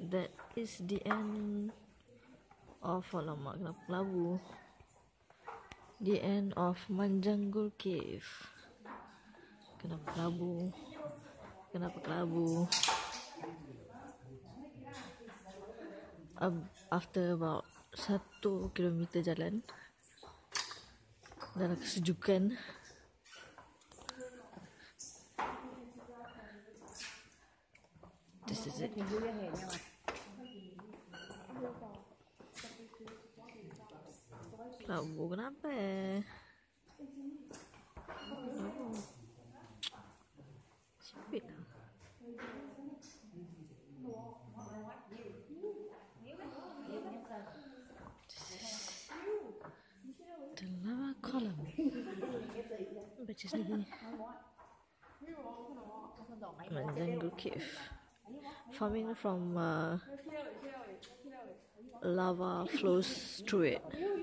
that is the end of alamak kenapa kelabu. The end of Manjanggul Cave. Kenapa kelabu? After about 1 kilometer jalan dalam kesejukan, this is it. Kelabu kenapa? Sipit lah. The lava column. Baca sendiri. Manjanggul Cave. Forming from lava flows through it.